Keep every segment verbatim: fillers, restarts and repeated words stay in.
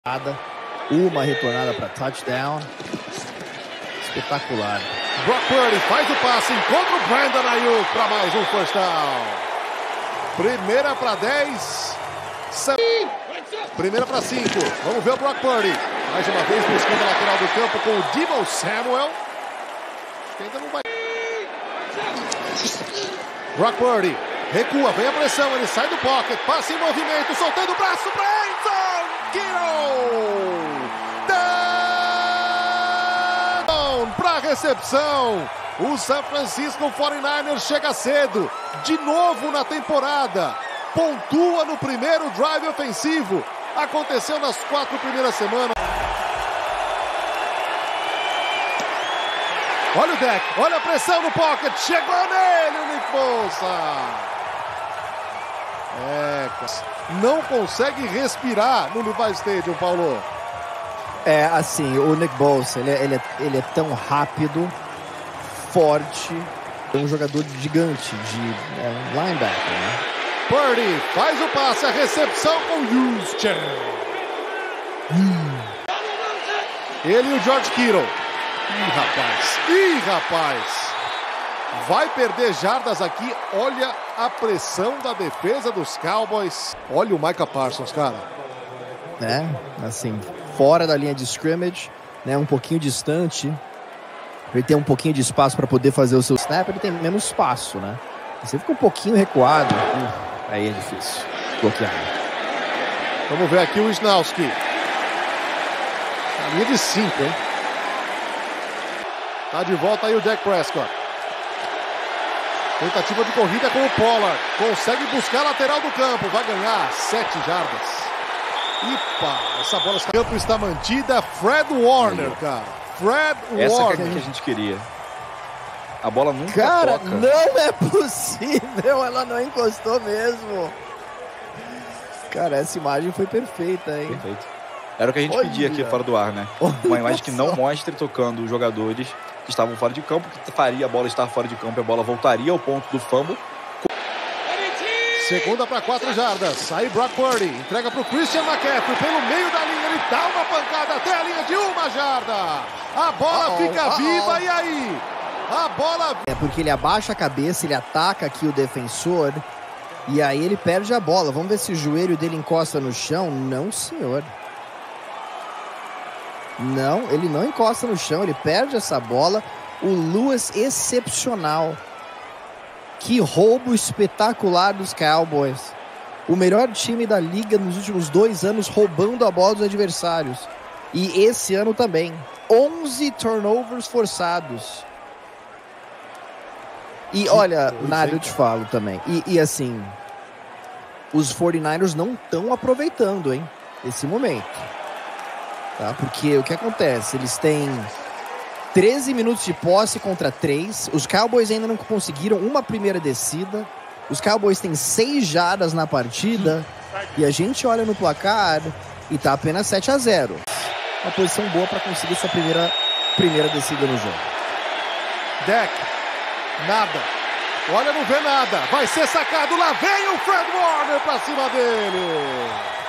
Uma retornada para touchdown. Espetacular. Brock Purdy faz o passe, encontra o Brandon Aiyuk para mais um first down. Primeira para dez. Primeira para cinco. Vamos ver o Brock Purdy. Mais uma vez buscando a lateral do campo com o Deebo Samuel. Acho que ainda não vai. Brock Purdy recua, vem a pressão, ele sai do pocket, passa em movimento, soltando o braço para Endzone. Down para recepção. O San Francisco forty-niners chega cedo, de novo na temporada. Pontua no primeiro drive ofensivo. Aconteceu nas quatro primeiras semanas. Olha o deck, olha a pressão no pocket. Chegou nele o Nick Bosa. É, não consegue respirar no Levi Stadium, Paulo. É, assim, o Nick Bosa, ele é, ele é, ele é tão rápido, forte, é um jogador gigante de é, linebacker, né? Purdy faz o passe, a recepção com o Juszczyk. Hum. Ele e o George Kittle. Ih, rapaz, ih, rapaz. Vai perder jardas aqui. Olha a pressão da defesa dos Cowboys. Olha o Micah Parsons, cara. É, assim, fora da linha de scrimmage, né, um pouquinho distante. Ele tem um pouquinho de espaço para poder fazer o seu snap, ele tem menos espaço, né? Você fica um pouquinho recuado, uh, aí é difícil bloquear. Vamos ver aqui o Wisnowski. Na linha de cinco, hein? Tá de volta aí o Dak Prescott. Tentativa de corrida com o Pollard. Consegue buscar a lateral do campo. Vai ganhar sete jardas. Ipa, essa bola no campo está mantida. Fred Warner, cara. Fred Essa Warner. Essa que a gente queria. A bola nunca Cara, toca. não é possível. Ela não encostou mesmo. Cara, essa imagem foi perfeita, hein? Perfeito. Era o que a gente Olha. pedia aqui fora do ar, né? Uma imagem que não mostre tocando os jogadores que estavam fora de campo, que faria a bola estar fora de campo e a bola voltaria ao ponto do fumble. Segunda para quatro jardas. Sai Brock Purdy. Entrega para o Christian McCaffrey. Pelo meio da linha. Ele dá uma pancada até a linha de uma jarda. A bola uh -oh, fica uh -oh. viva. E aí? A bola... É porque ele abaixa a cabeça, ele ataca aqui o defensor. E aí ele perde a bola. Vamos ver se o joelho dele encosta no chão. Não, senhor. Não, ele não encosta no chão. Ele perde essa bola. O Lewis excepcional. Que roubo espetacular dos Cowboys. O melhor time da liga nos últimos dois anos roubando a bola dos adversários. E esse ano também. onze turnovers forçados. E olha, nada eu te falo também. E, e assim, os forty-niners não estão aproveitando, hein, esse momento. Tá? Porque o que acontece? Eles têm treze minutos de posse contra três. Os Cowboys ainda não conseguiram uma primeira descida. Os Cowboys têm seis jardas na partida. E a gente olha no placar e tá apenas sete a zero. Uma posição boa para conseguir sua primeira, primeira descida no jogo. Dak, nada. Olha, não vê nada. Vai ser sacado. Lá vem o Fred Warner para cima dele.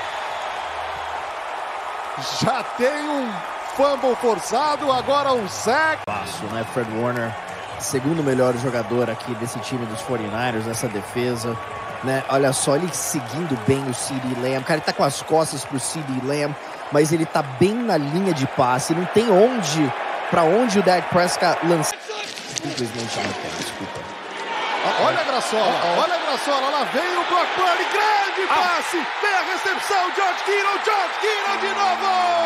Já tem um fumble forçado, agora um sack. Passo, né? Fred Warner, segundo melhor jogador aqui desse time dos forty-niners, nessa defesa, né? Olha só, ele seguindo bem o CeeDee Lamb. O cara ele tá com as costas pro CeeDee Lamb, mas ele tá bem na linha de passe. Não tem onde, pra onde o Dak Prescott lança. Simplesmente não tem, desculpa. Olha a graçola, uh -oh. olha a graçola, lá vem o Brock Purdy, grande passe, ah. vem a recepção, George Kittle, George Kittle de novo!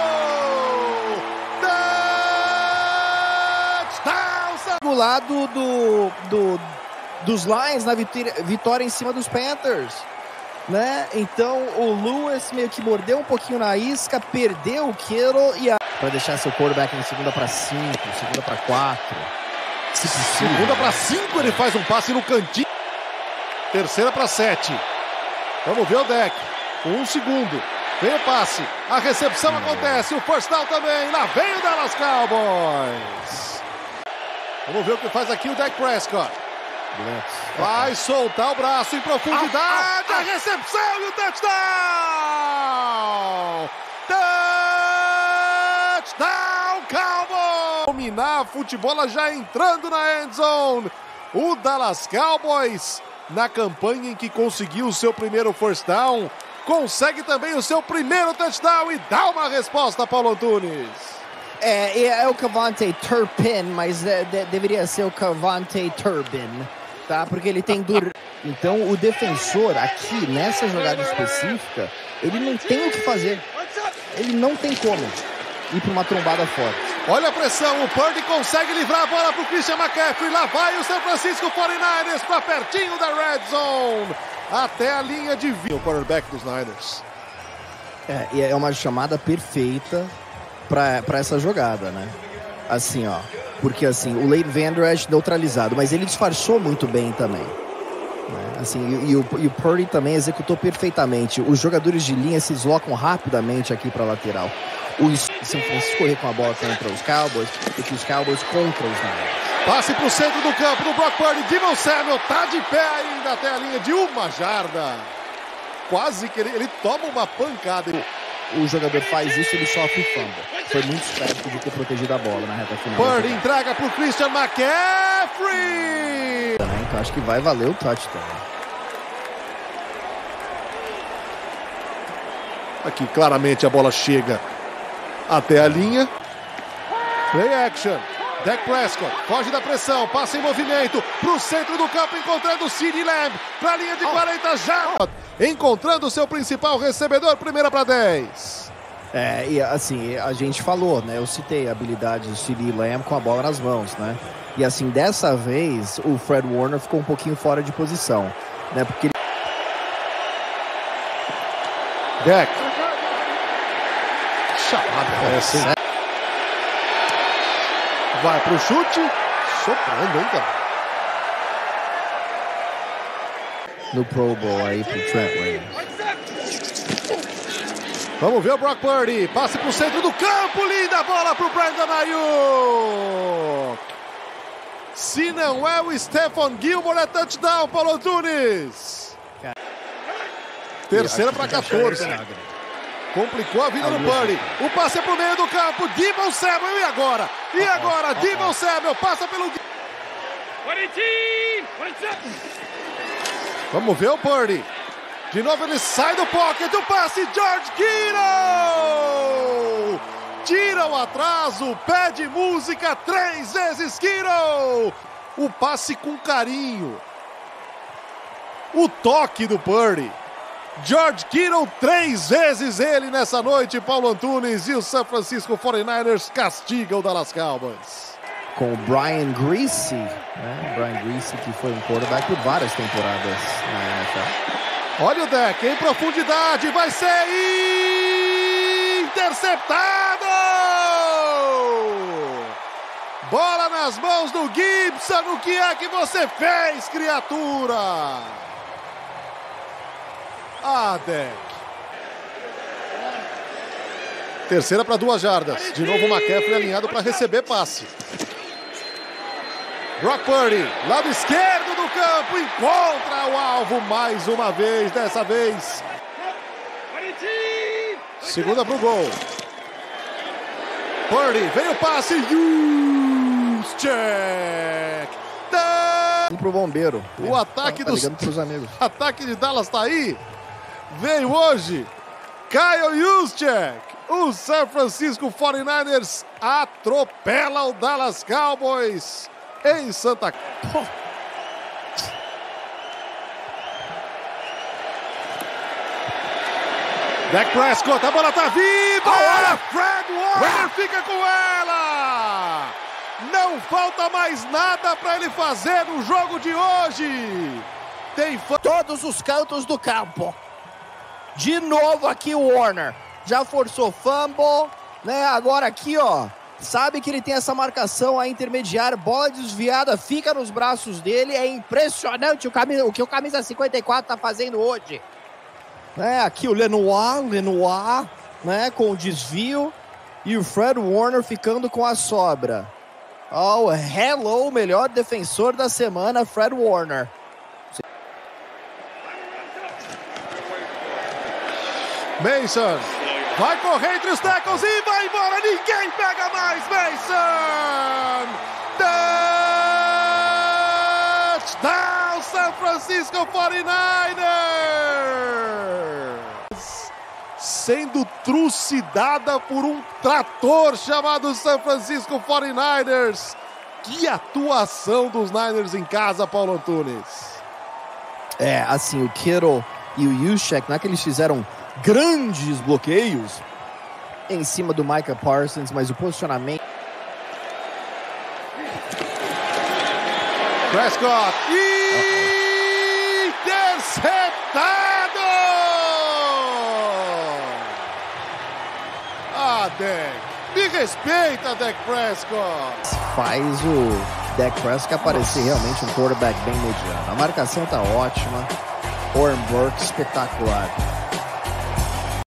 Touchdown! Do lado do, do, dos Lions na vitória, vitória em cima dos Panthers, né? Então o Lewis meio que mordeu um pouquinho na isca, perdeu o Kittle e a... para deixar seu quarterback em segunda para cinco, segunda para quatro. Segunda para cinco, ele faz um passe no cantinho. Terceira para sete. Vamos ver o Dak. Um segundo. Vem o passe. A recepção hum. acontece. O first down também. Lá vem o Dallas Cowboys. Vamos ver o que faz aqui o Dak Prescott. Vai soltar o braço em profundidade. Ah, ah, ah. A recepção e o touchdown. Touchdown. dominar a futebola já entrando na end zone. O Dallas Cowboys, na campanha em que conseguiu o seu primeiro first down, consegue também o seu primeiro touchdown e dá uma resposta, Paulo Antunes. É, é o Cavante Turpin, mas é, de, deveria ser o Cavante Turbin, tá? Porque ele tem dur... Então, o defensor aqui, nessa jogada específica, ele não tem o que fazer. Ele não tem como ir para uma trombada forte. Olha a pressão, o Purdy consegue livrar a bola para o Christian McCaffrey. Lá vai o San Francisco forty-niners para pertinho da red zone. Até a linha de vida. O quarterback dos Niners. É, e é uma chamada perfeita para essa jogada, né? Assim, ó. Porque, assim, o Leighton Vander Esch neutralizado, mas ele disfarçou muito bem também. Né? Assim, e, e, o, e o Purdy também executou perfeitamente. Os jogadores de linha se deslocam rapidamente aqui para a lateral. O São Francisco correr com a bola contra os Cowboys e que os Cowboys contra os Niners. Passe para o centro do campo do Brock Purdy. Deebo Samuel tá de pé ainda até a linha de uma jarda. Quase que ele, ele toma uma pancada. O, o jogador faz isso, ele sofre fumble. Foi muito esperto de ter protegido a bola na reta final. Purdy entrega para o Christian McCaffrey. Então acho que vai valer o touchdown. Aqui claramente a bola chega até a linha. Play action. Dak Prescott foge da pressão, passa em movimento pro centro do campo, encontrando o CeeDee Lamb para a linha de quarenta jardas, encontrando o seu principal recebedor, primeira para dez. É, e assim, a gente falou, né? Eu citei a habilidade do CeeDee Lamb com a bola nas mãos, né? E assim, dessa vez, o Fred Warner ficou um pouquinho fora de posição, né? Porque ele... Dak. Chamada é essa. Vai pro chute, soprando, hein, cara? No Pro Bowl aí pro Trent Williams. Vamos ver o Brock Purdy, passe pro centro do campo, linda bola pro Brandon Ayuk. Se não é o Stephon Gilmore, é touchdown, Paulo Antunes. Terceira para quatorze. Complicou a vida do Purdy. O passe é pro meio do campo. Deebo Samuel. E agora? E agora? Deebo Samuel passa pelo... Vamos ver o Purdy. De novo ele sai do pocket. O passe, George Kittle. Tira o atraso. Pede música três vezes, Kittle. O passe com carinho. O toque do Purdy. George Kittle, três vezes ele nessa noite, Paulo Antunes, e o San Francisco forty-niners castiga o Dallas Cowboys. Com o Brian Griese, né? Brian Griese que foi um quarterback por várias temporadas na N F L. Olha o Dak em profundidade, vai ser interceptado! Bola nas mãos do Gibson, o que é que você fez, criatura? Ah, Dak. Terceira para duas jardas. De novo o McCaffrey alinhado para receber passe. Brock Purdy, lado esquerdo do campo, encontra o alvo mais uma vez, dessa vez. Segunda pro gol. Purdy, vem o passe. Juszczyk. Vamos pro bombeiro. O é, ataque tá, tá dos ligando pros amigos. Ataque de Dallas tá aí. Veio hoje Kyle Juszczyk. O San Francisco forty-niners atropela o Dallas Cowboys em Santa Cruz. Dak Prescott, a bola tá viva. Olha, Fred Warner fica com ela. Não falta mais nada para ele fazer no jogo de hoje. Tem todos os cantos do campo. De novo aqui o Warner. Já forçou fumble, né? Agora aqui, ó. Sabe que ele tem essa marcação aí intermediária, bola desviada, fica nos braços dele. É impressionante o, camisa, o que o camisa cinquenta e quatro tá fazendo hoje. É, aqui o Lenoir, Lenoir, né? Com o desvio. E o Fred Warner ficando com a sobra. Oh, hello, melhor defensor da semana, Fred Warner. Mason vai correr entre os tackles e vai embora. Ninguém Quem pega mais, Mason! Touchdown, San Francisco forty-niners! Sendo trucidada por um trator chamado San Francisco forty-niners. Que atuação dos Niners em casa, Paulo Antunes. É, assim, o Kittle e o Juszczyk, não é que eles fizeram grandes bloqueios em cima do Micah Parsons, mas o posicionamento... Prescott, interceptado! Ah, Dak, me respeita, Dak Prescott. Faz o Dak Prescott aparecer realmente um quarterback bem mediano. A marcação tá ótima. Oren Burke espetacular.